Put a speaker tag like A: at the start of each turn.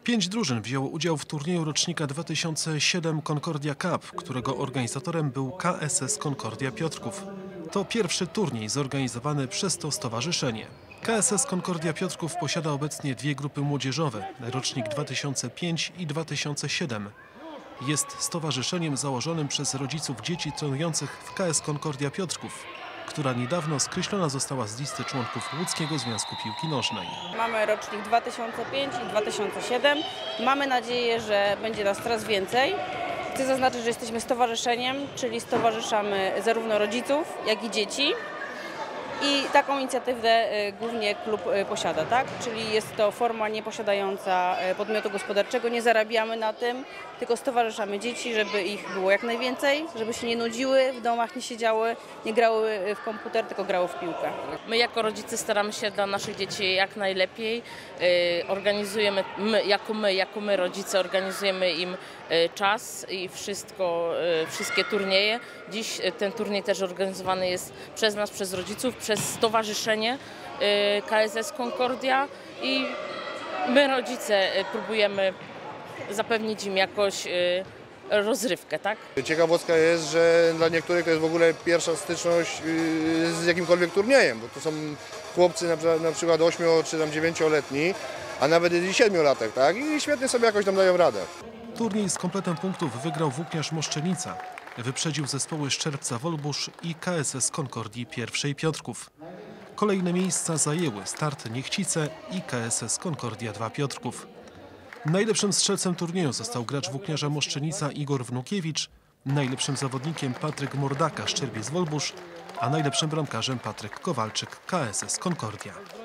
A: 5 drużyn wzięło udział w turnieju rocznika 2007 Concordia Cup, którego organizatorem był KSS Concordia Piotrków. To pierwszy turniej zorganizowany przez to stowarzyszenie. KSS Concordia Piotrków posiada obecnie dwie grupy młodzieżowe, rocznik 2005 i 2007. Jest stowarzyszeniem założonym przez rodziców dzieci trenujących w KS Concordia Piotrków, która niedawno skreślona została z listy członków Łódzkiego Związku Piłki Nożnej.
B: Mamy rocznik 2005 i 2007. Mamy nadzieję, że będzie nas coraz więcej. Chcę zaznaczyć, że jesteśmy stowarzyszeniem, czyli stowarzyszamy zarówno rodziców, jak i dzieci. I taką inicjatywę głównie klub posiada, tak? Czyli jest to forma nieposiadająca podmiotu gospodarczego, nie zarabiamy na tym, tylko stowarzyszamy dzieci, żeby ich było jak najwięcej, żeby się nie nudziły w domach, nie siedziały, nie grały w komputer, tylko grały w piłkę.
C: My jako rodzice staramy się dla naszych dzieci jak najlepiej. Organizujemy, jako my rodzice organizujemy im czas i wszystkie turnieje. Dziś ten turniej też organizowany jest przez nas, przez rodziców, przez stowarzyszenie KSS Concordia i my rodzice próbujemy zapewnić im jakoś rozrywkę, tak?
D: Ciekawostka jest, że dla niektórych to jest w ogóle pierwsza styczność z jakimkolwiek turniejem, bo to są chłopcy na przykład 8 czy tam 9-letni, a nawet i 7-latek, tak? I świetnie sobie jakoś tam dają radę.
A: Turniej z kompletem punktów wygrał Włókniarz Moszczenica. Wyprzedził zespoły Szczerbca Wolbusz i KSS Concordii I Piotrków. Kolejne miejsca zajęły Start Niechcice i KSS Concordia II Piotrków. Najlepszym strzelcem turnieju został gracz Włókniarza Moszczenica Igor Wnukiewicz, najlepszym zawodnikiem Patryk Mordaka Szczerbiec Wolbusz, a najlepszym bramkarzem Patryk Kowalczyk KSS Concordia.